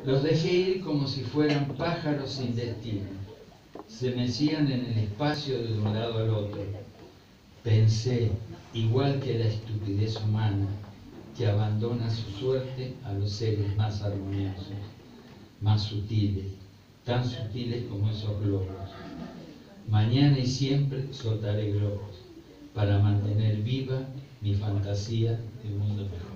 Los dejé ir como si fueran pájaros sin destino. Se mecían en el espacio de un lado al otro. Pensé, igual que la estupidez humana, que abandona su suerte a los seres más armoniosos, más sutiles, tan sutiles como esos globos. Mañana y siempre soltaré globos para mantener viva mi fantasía de un mundo mejor.